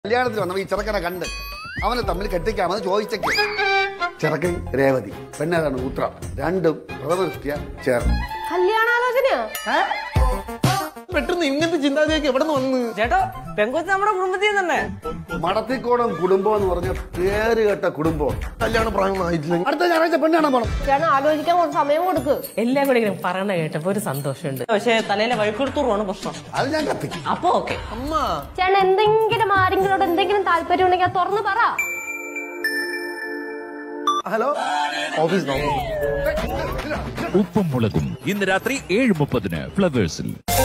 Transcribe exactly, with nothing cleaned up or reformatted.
കല്യാണത്തിൽ വന്നപ്പോൾ ഈ ചെറുക്കനെ കണ്ട് അവനെ തമ്മിൽ കെട്ടിക്കാമെന്ന് ചോദിച്ചേക്ക്. ചെറുക്കൻ രേവതി, പെണ്ണേതാണ് ഉത്ര, രണ്ടും പ്രവൃത്തിയ ചേർന്ന് കല്യാണാലോചനയോ? പെട്ടെന്ന് ഇങ്ങനത്തെ ചിന്താഗതിയൊക്കെ എവിടെ നിന്ന് വന്ന്? ചേട്ടാ പെങ്കൊച്ച് നമ്മുടെ കുടുംബത്തിൽ തന്നെ. മടത്തിക്കോടം കുടുംബം എന്ന് പറഞ്ഞ പേര് കേട്ട കുടുംബം. കല്യാണ പ്രായം ആയിട്ടില്ല. അടുത്ത ഞായറാഴ്ച പെണ്ണാണ് പോണം. ചേട്ടൻ ആലോചിക്കാൻ കുറച്ച് സമയം കൊടുക്ക്. എല്ലാം കൂടി ഇങ്ങനെ പറയണ കേട്ടപ്പോ ഒരു സന്തോഷമുണ്ട്. പക്ഷെ തലയിലെ വഴുക്കുടുത്തൂറാണ് പ്രശ്നം. അത് ഞാൻ കത്തിക്കും. അപ്പൊ ഓക്കെ. അമ്മ ചേട്ടൻ എന്തെങ്കിലും ആരെങ്കിലോട് എന്തെങ്കിലും താല്പര്യം ഉണ്ടെങ്കിൽ അത് തുറന്ന് പറ. ഹലോ, ഓഫീസ് ഉപ്പും മുളകും ഇന്ന് രാത്രി ഏഴ് മുപ്പതിന് ഫ്ലവേഴ്സിൽ.